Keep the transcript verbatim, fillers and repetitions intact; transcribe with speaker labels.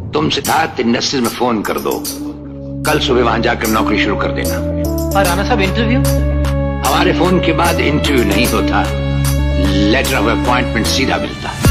Speaker 1: तुम सिद्धार्थ इंडस्ट्रीज में फोन कर दो, कल सुबह वहां जाकर नौकरी शुरू कर देना।
Speaker 2: और राणा साहब इंटरव्यू?
Speaker 1: हमारे फोन के बाद इंटरव्यू नहीं होता, लेटर ऑफ अपॉइंटमेंट सीधा मिलता है।